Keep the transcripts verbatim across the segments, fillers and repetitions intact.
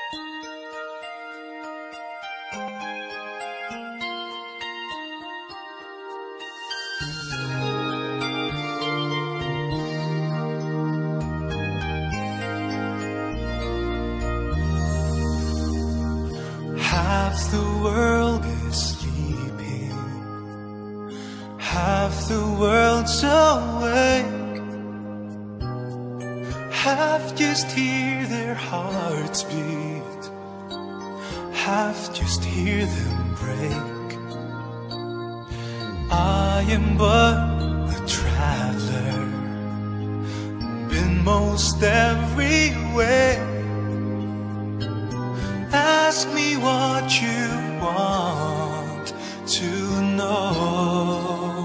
Half the world is sleeping, half the world's awake. Half just hear their hearts beat, half just hear them break. I am but a traveler, been most everywhere. Ask me what you want to know.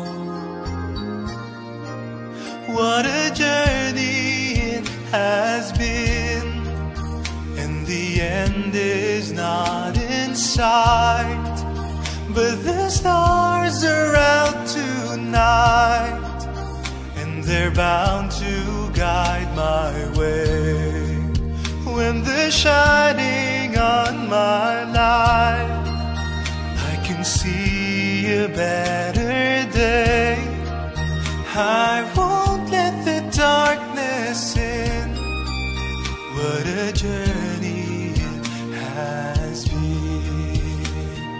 What a journey it has been, and the end is not in sight. But the stars are out tonight, and they're bound to guide my way. When they're shining on my life, I can see a better day. I won't let the darkness in. What a journey it has been.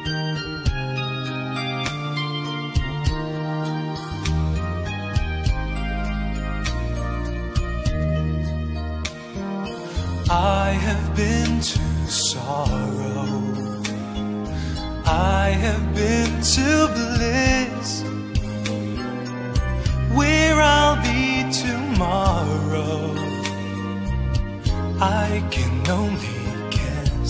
I have been to sorrow, I have been to bliss. Where I'll be tomorrow, I can only guess.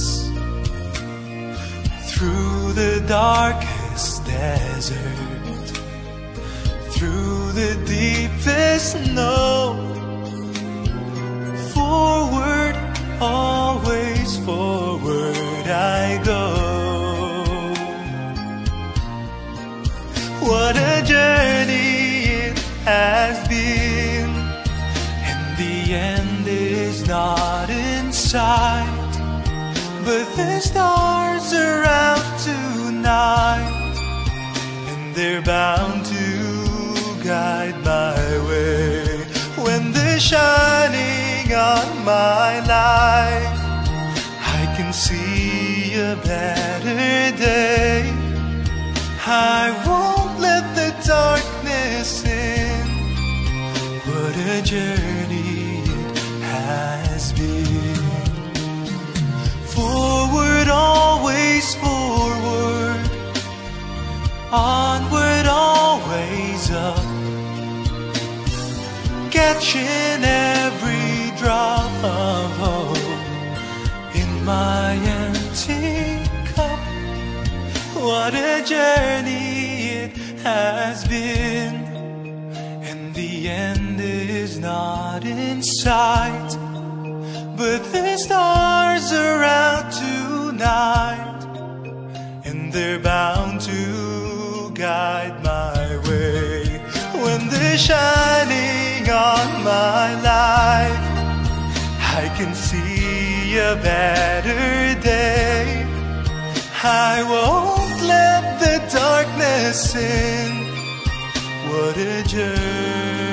Through the darkest desert, through the deepest snow, forward, always forward I go. What a journey it has been, and the end is not in sight. But the stars are out tonight, and they're bound to guide my way. When they're shining on my life, I can see a better day. I won't let the darkness in. What a journey it has been. Forward, always forward, onward, always up, catching every drop of hope in my empty cup. What a journey it has been, and the end is not in sight. But the stars are out tonight, and they're bound to guide my way. When they're shining on my life, I can see a better day. I won't let the darkness in. What a journey.